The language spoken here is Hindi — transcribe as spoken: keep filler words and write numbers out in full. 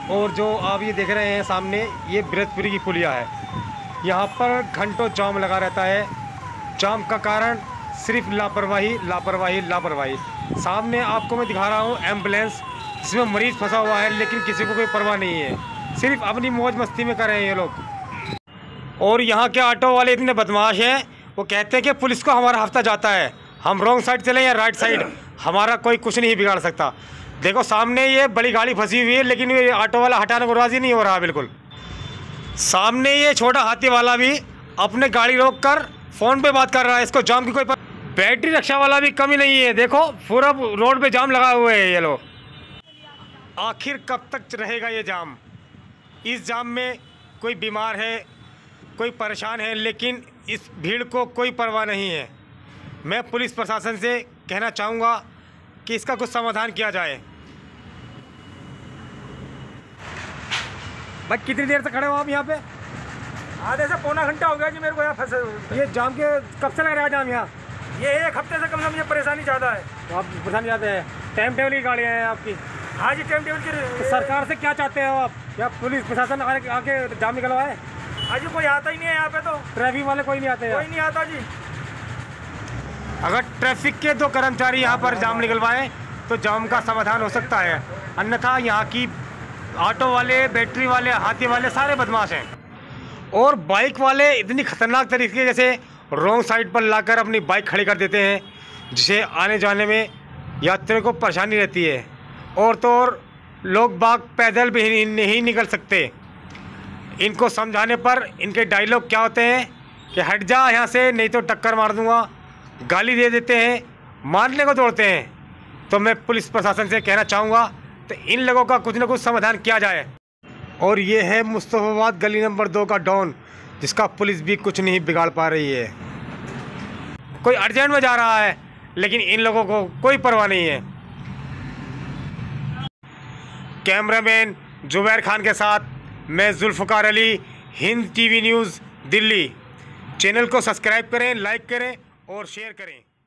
और जो आप ये देख रहे हैं सामने, ये ब्रजपुरी की पुलिया है। यहाँ पर घंटों जाम लगा रहता है। जाम का कारण सिर्फ लापरवाही लापरवाही लापरवाही। सामने आपको मैं दिखा रहा हूँ एम्बुलेंस, जिसमें मरीज़ फंसा हुआ है, लेकिन किसी को कोई परवाह नहीं है, सिर्फ अपनी मौज मस्ती में कर रहे हैं ये लोग। और यहाँ के ऑटो वाले इतने बदमाश हैं, वो कहते हैं कि पुलिस को हमारा हफ्ता जाता है, हम रॉन्ग साइड चलें या राइट साइड, हमारा कोई कुछ नहीं बिगाड़ सकता। देखो सामने ये बड़ी गाड़ी फंसी हुई है, लेकिन ये ऑटो वाला हटाने को राज़ी नहीं हो रहा बिल्कुल। सामने ये छोटा हाथी वाला भी अपने गाड़ी रोक कर फ़ोन पे बात कर रहा है, इसको जाम की कोई पर... बैटरी रिक्शा वाला भी कमी नहीं है। देखो पूरा रोड पे जाम लगा हुए है ये लोग। आखिर कब तक रहेगा ये जाम? इस जाम में कोई बीमार है, कोई परेशान है, लेकिन इस भीड़ को कोई परवाह नहीं है। मैं पुलिस प्रशासन से कहना चाहूँगा कि इसका कुछ समाधान किया जाए। भाई कितनी देर से खड़े हो आप यहाँ पे? आधे से पौना घंटा हो गया जी मेरे को यहाँ फंसे हुए। ये जाम के कब से लग रहा है जाम यहाँ? ये एक हफ्ते से कम से कम मुझे परेशानी ज़्यादा है। तो आप परेशानी ज़्यादा है। टाइम टेबल की गाड़ियाँ हैं आपकी? हाँ जी, टाइम टेबल की। तो सरकार से क्या चाहते हो आप? क्या पुलिस प्रशासन आके आके जाम निकलवाए? हाँ जी, कोई आता ही नहीं है यहाँ पे। तो ट्रैफिक वाले कोई नहीं आते? कोई नहीं आता जी। अगर ट्रैफिक के दो कर्मचारी यहाँ पर जाम निकलवाएं तो जाम का समाधान हो सकता है, अन्यथा यहाँ की ऑटो वाले, बैटरी वाले, हाथी वाले सारे बदमाश हैं। और बाइक वाले इतनी खतरनाक तरीके जैसे रॉन्ग साइड पर लाकर अपनी बाइक खड़ी कर देते हैं, जिसे आने जाने में यात्रियों को परेशानी रहती है। और तो और लोग बाग पैदल भी नहीं निकल सकते। इनको समझाने पर इनके डायलॉग क्या होते हैं कि हट जा यहाँ से, नहीं तो टक्कर मार दूँगा, गाली दे देते हैं, मारने को दौड़ते हैं। तो मैं पुलिस प्रशासन से कहना चाहूँगा तो इन लोगों का कुछ ना कुछ समाधान किया जाए। और ये है मुस्तफाबाद गली नंबर दो का डॉन, जिसका पुलिस भी कुछ नहीं बिगाड़ पा रही है। कोई अर्जेंट में जा रहा है, लेकिन इन लोगों को कोई परवाह नहीं है। कैमरामैन जुबैर खान के साथ मैं Zulfikar Ali, Hind TV news Delhi. Channel को सब्सक्राइब करें, लाइक करें और शेयर करें।